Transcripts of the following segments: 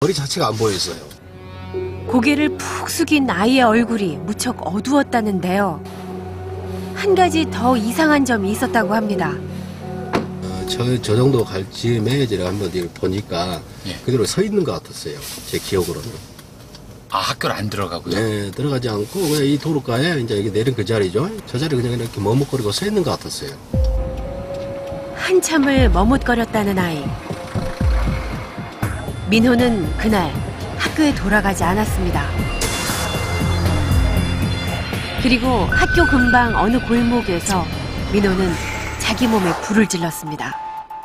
머리 자체가 안 보였어요. 고개를 푹 숙인 아이의 얼굴이 무척 어두웠다는데요. 한 가지 더 이상한 점이 있었다고 합니다. 저 정도 갈 즈음에 제가 한번 보니까 예. 그대로 서 있는 것 같았어요. 제 기억으로는. 아, 학교를 안 들어가고요? 네, 들어가지 않고 그냥 이 도로가에 이제 여기 내린 그 자리죠. 저 자리 그냥 이렇게 머뭇거리고 서 있는 것 같았어요. 한참을 머뭇거렸다는 아이. 민호는 그날 학교에 돌아가지 않았습니다. 그리고 학교 근방 어느 골목에서 민호는 자기 몸에 불을 질렀습니다.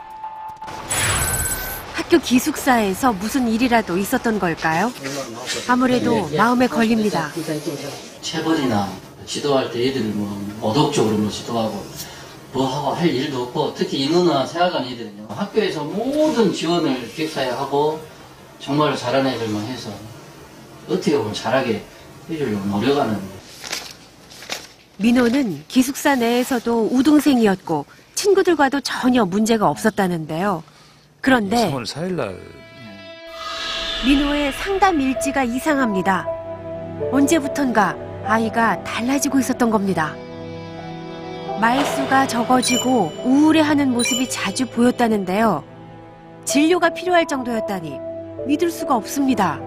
학교 기숙사에서 무슨 일이라도 있었던 걸까요? 아무래도 마음에 걸립니다. 체벌이나 지도할 때 애들을 모독적으로 지도하고 뭐 하고 할 일도 없고, 특히 이 누나 생각하는 애들은요, 학교에서 모든 지원을 기숙사에 하고 정말 잘하는 애들만 해서 어떻게 보면 잘하게 해주려고 노력하는. 민호는 기숙사 내에서도 우등생이었고 친구들과도 전혀 문제가 없었다는데요. 그런데 3월 4일 날 민호의 상담 일지가 이상합니다. 언제부턴가 아이가 달라지고 있었던 겁니다. 말수가 적어지고 우울해하는 모습이 자주 보였다는데요. 진료가 필요할 정도였다니 믿을 수가 없습니다.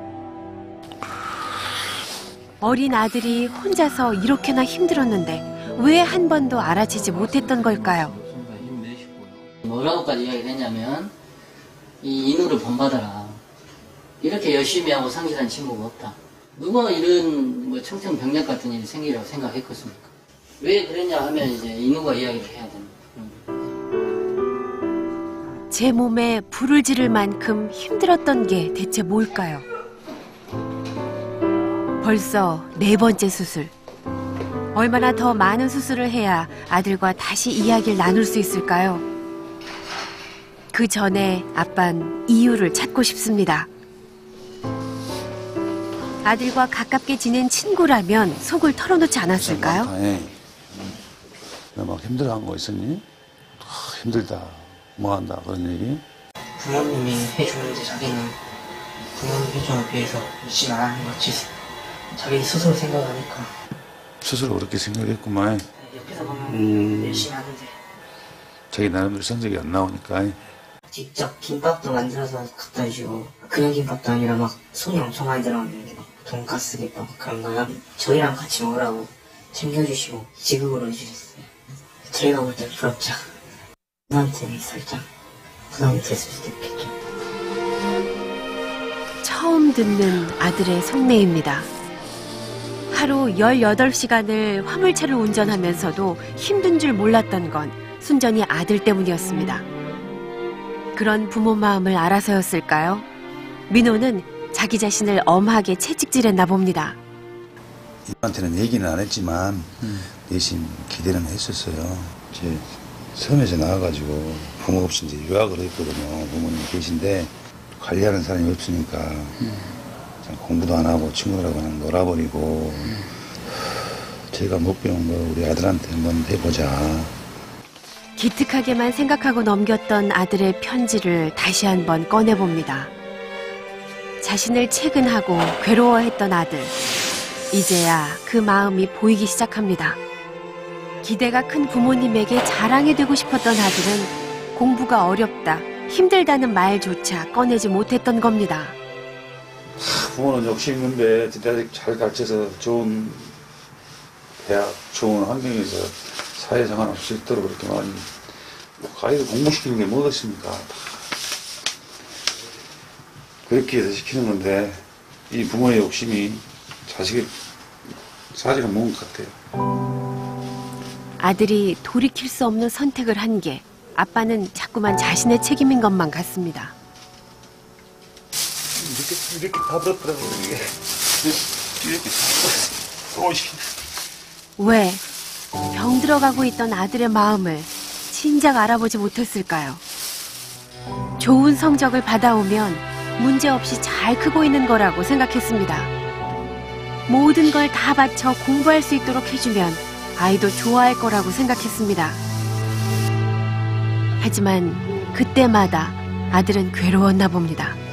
어린 아들이 혼자서 이렇게나 힘들었는데 왜 한 번도 알아채지 못했던 걸까요? 뭐라고까지 이야기를 했냐면, 이 인우를 본받아라. 이렇게 열심히 하고 성실한 친구가 없다. 누가 이런 청천벽력 같은 일이 생기라고 생각했겠습니까? 왜 그랬냐 하면 이제 인우가 이야기를 해야 됩니다. 제 몸에 불을 지를 만큼 힘들었던 게 대체 뭘까요? 벌써 4번째 수술. 얼마나 더 많은 수술을 해야 아들과 다시 이야기를 나눌 수 있을까요? 그 전에 아빤 이유를 찾고 싶습니다. 아들과 가깝게 지낸 친구라면 속을 털어놓지 않았을까요? 막 힘들어한 거 있었니? 힘들다, 뭐한다 그런 얘기? 부모님이 해주는데 자기는 부모님 해주는 거 비해서 열심히 안 하는 거지. 자기 스스로 생각하니까. 스스로 그렇게 생각했구만. 옆에서 보면 열심히 하는데. 자기 나름대로 성적이 안 나오니까. 직접 김밥도 만들어서 갖다 주고, 그냥 김밥도 아니라 막 손이 엄청 많이 들어갔는데 막 돈가스 김밥 그런 거요. 저희랑 같이 먹으라고 챙겨주시고 지급으로 해주셨어요. 저희가 볼 때 부럽죠. 누나한테는 살짝 부담이 됐을 수도 있겠죠. 처음 듣는 아들의 속내입니다. 하루 18시간을 화물차를 운전하면서도 힘든 줄 몰랐던 건 순전히 아들 때문이었습니다. 그런 부모 마음을 알아서였을까요? 민호는 자기 자신을 엄하게 채찍질했나 봅니다. 이한테는 얘기는 안 했지만 내심 기대는 했었어요. 제 섬에서 나와가지고 부모 없이 이제 유학을 했거든요. 부모님 계신데 관리하는 사람이 없으니까 공부도 안 하고 친구들하고 그냥 놀아버리고 제가 못 배운 거 우리 아들한테 한번 해보자. 기특하게만 생각하고 넘겼던 아들의 편지를 다시 한번 꺼내봅니다. 자신을 채근하고 괴로워했던 아들. 이제야 그 마음이 보이기 시작합니다. 기대가 큰 부모님에게 자랑이 되고 싶었던 아들은 공부가 어렵다, 힘들다는 말조차 꺼내지 못했던 겁니다. 부모는 욕심 있는데 잘 가르쳐서 좋은 대학, 좋은 환경에서 사회생활 할 수 있도록 그렇게 많이 아이들 공부시키는 게 뭐겠습니까? 그렇게 해서 시키는 건데 이 부모의 욕심이 사실은 뭔 것 같아요. 아들이 돌이킬 수 없는 선택을 한 게 아빠는 자꾸만 자신의 책임인 것만 같습니다. 이렇게 다 버렸더라고 이게. 이렇게 왜 병들어가고 있던 아들의 마음을 진작 알아보지 못했을까요? 좋은 성적을 받아오면 문제없이 잘 크고 있는 거라고 생각했습니다. 모든 걸 다 바쳐 공부할 수 있도록 해주면 아이도 좋아할 거라고 생각했습니다. 하지만 그때마다 아들은 괴로웠나 봅니다.